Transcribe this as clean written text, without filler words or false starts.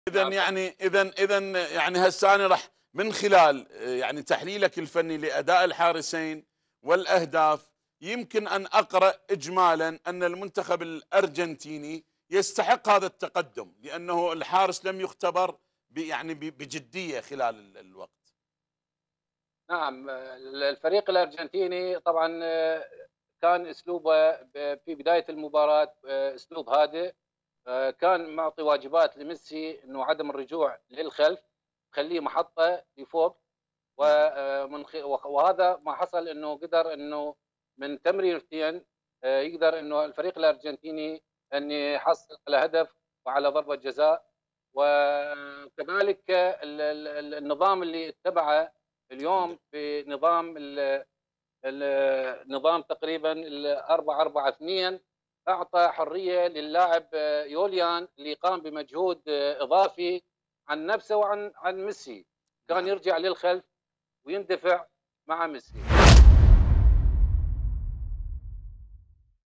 اذا نعم. يعني يعني هسه انا راح من خلال يعني تحليلك الفني لاداء الحارسين والاهداف، يمكن ان اقرا اجمالا ان المنتخب الارجنتيني يستحق هذا التقدم، لانه الحارس لم يختبر يعني بجديه خلال الوقت. نعم، الفريق الأرجنتيني طبعًا كان أسلوبه في بداية المباراة أسلوب هادئ، كان معطي واجبات لميسي إنه عدم الرجوع للخلف، خلّيه محطة لفوق، نعم. وهذا ما حصل إنه قدر إنه من تمريرتين يقدر إنه الفريق الأرجنتيني أن يحصل على هدف وعلى ضربة جزاء، وكذلك النظام اللي اتبعه اليوم بنظام النظام تقريبًا 4-4-2 أعطى حرية للاعب يوليان اللي قام بمجهود إضافي عن نفسه وعن ميسي، كان نعم. يرجع للخلف ويندفع مع ميسي.